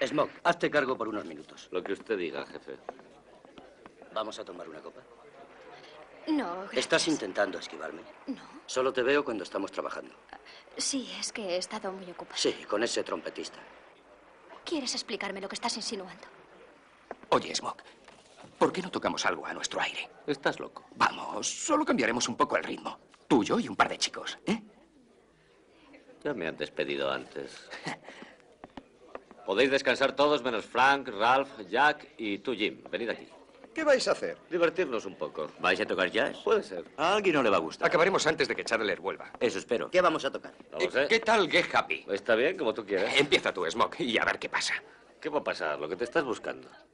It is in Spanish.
Smoke, hazte cargo por unos minutos. Lo que usted diga, jefe. ¿Vamos a tomar una copa? No, gracias. ¿Estás intentando esquivarme? No. Solo te veo cuando estamos trabajando. Sí, es que he estado muy ocupada. Sí, con ese trompetista. ¿Quieres explicarme lo que estás insinuando? Oye, Smoke, ¿por qué no tocamos algo a nuestro aire? Estás loco. Vamos, solo cambiaremos un poco el ritmo. Tú, yo y un par de chicos, ¿eh? Ya me han despedido antes. Podéis descansar todos menos Frank, Ralph, Jack y tú, Jim. Venid aquí. ¿Qué vais a hacer? Divertirnos un poco. ¿Vais a tocar jazz? Puede ser. A alguien no le va a gustar. Acabaremos antes de que Chandler vuelva. Eso espero. ¿Qué vamos a tocar? No lo sé. ¿Qué tal Get Happy? Está bien, como tú quieras. Empieza tú, Smoke, y a ver qué pasa. ¿Qué va a pasar? Lo que te estás buscando.